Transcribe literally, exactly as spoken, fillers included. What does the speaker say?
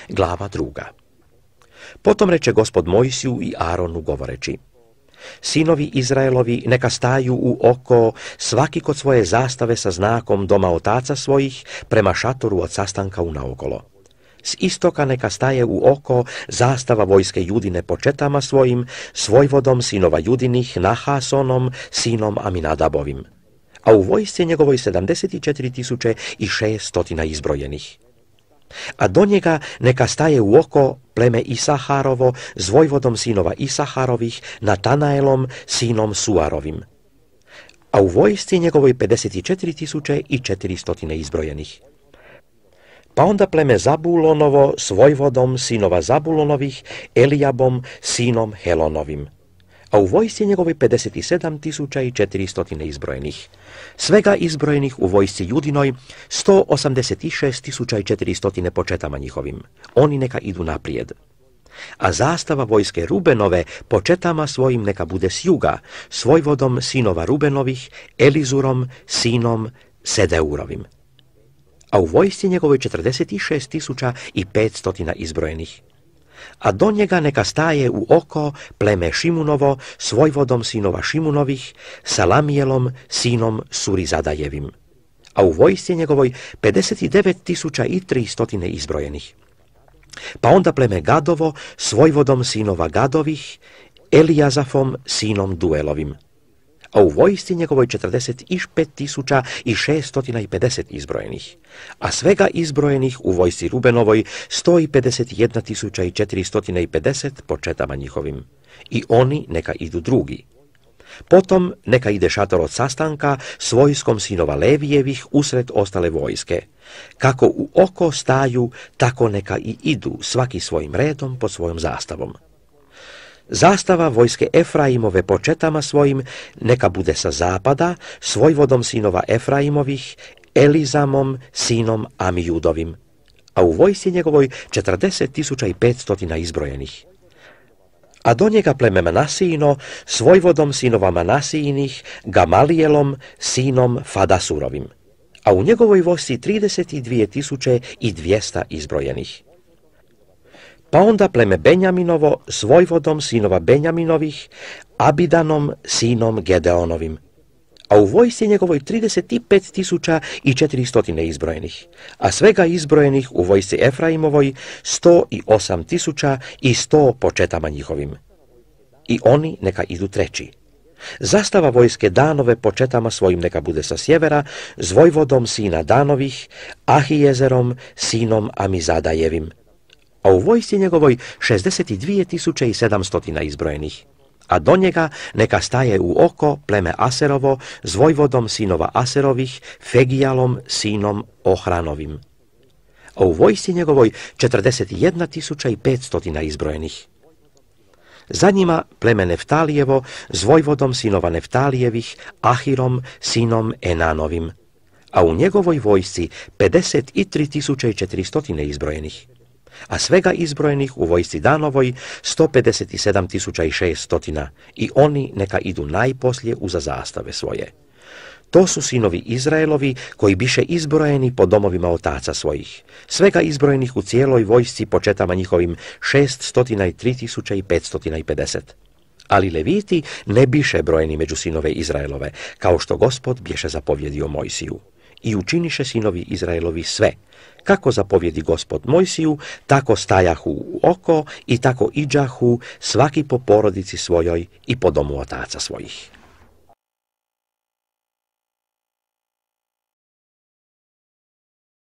glava druga. Potom reče Gospod Mojsiju i Aronu govoreći: Sinovi Izraelovi neka staju u oko, svaki kod svoje zastave sa znakom doma otaca svojih, prema šatoru od sastanka unaokolo. S istoka neka staje u oko zastava vojske Judine po četama svojim, s vojvodom sinova Judinih, Nahasonom, sinom Aminadabovim. A u vojsci njegovoj sedamdeset četiri tisuće i šeststotina izbrojenih. A do njega neka staje u oko pleme Isaharovo s vojvodom sinova Isaharovih, Natanaelom, sinom Suarovim. A u vojsci njegovoj pedeset četiri tisuće i četiristotina izbrojenih. Pa onda pleme Zabulonovo s vojvodom sinova Zabulonovih, Elijabom, sinom Helonovim. A u vojsci njegovoj pedeset sedam tisuća i četiristotina izbrojenih. Svega izbrojenih u vojsci Judinoj sto osamdeset šest tisuća i četiristotina po četama njihovim. Oni neka idu naprijed. A zastava vojske Rubenove po četama svojim neka bude s juga, s vojvodom sinova Rubenovih, Elizurom, sinom Sedeurovim. A u vojsci njegovoj četrdeset šest tisuća i petstotina izbrojenih. A do njega neka staje u oko pleme Šimunovo s vojvodom sinova Šimunovih, Salamijelom, sinom Surizadajevim. A u vojsci njegovoj pedeset devet tisuća i tristotina izbrojenih. Pa onda pleme Gadovo s vojvodom sinova Gadovih, Elijazafom, sinom Duelovim. A u vojsci njegovoj četrdeset pet tisuća i šeststotina pedeset izbrojenih, a svega izbrojenih u vojsci Rubenovoj sto pedeset jedna tisuća i četiristotina pedeset po četama njihovim. I oni neka idu drugi. Potom neka ide šator od sastanka s vojskom sinova Levijevih usred ostale vojske. Kako u oko staju, tako neka i idu, svaki svojim redom pod svojom zastavom. Zastava vojske Efraimove po četama svojim neka bude sa zapada, s vojvodom sinova Efraimovih, Elizamom, sinom Amijudovim. A u vojsci njegovoj četrdeset tisuća i petstotina izbrojenih. A do njega pleme Manasijino s vojvodom sinova Manasijinih, Gamalijelom, sinom Fadasurovim. A u njegovoj vojsci trideset dvije tisuće i dvjesto izbrojenih. Pa onda pleme Benjaminovo s vojvodom sinova Benjaminovih, Abidanom, sinom Gedeonovim. A u vojsci njegovoj trideset pet tisuća i četiristotina izbrojenih, a svega izbrojenih u vojsci Efraimovoj sto osam tisuća i sto po četama njihovim. I oni neka idu treći. Zastava vojske Danove po četama svojim neka bude sa sjevera, s vojvodom sina Danovih, Ahijezerom, sinom Amizadajevim. A u vojsci njegovoj šezdeset dvije tisuće i sedamstotina izbrojenih. A do njega neka staje u oko pleme Aserovo s vojvodom sinova Aserovih, Fegijalom, sinom Ohranovim. A u vojsci njegovoj četrdeset jedna tisuća i petstotina izbrojenih. Za njima pleme Neftalijevo s vojvodom sinova Neftalijevih, Ahirom, sinom Enanovim. A u njegovoj vojsci pedeset tri tisuće i četiristotina izbrojenih. A svega izbrojenih u vojsci Danovoj sto pedeset sedam tisuća i šeststotina, i oni neka idu najposlije uza zastave svoje. To su sinovi Izraelovi koji biše izbrojeni po domovima otaca svojih. Svega izbrojenih u cijeloj vojsci po četama njihovim šeststo tri tisuće i petsto pedeset. Ali Leviti ne biše brojeni među sinove Izraelove, kao što Gospod bješe zapovjedio Mojsiju. I učiniše sinovi Izraelovi sve. Kako zapovjedi Gospod Mojsiju, tako stajahu u oko i tako iđahu svaki po porodici svojoj i po domu otaca svojih.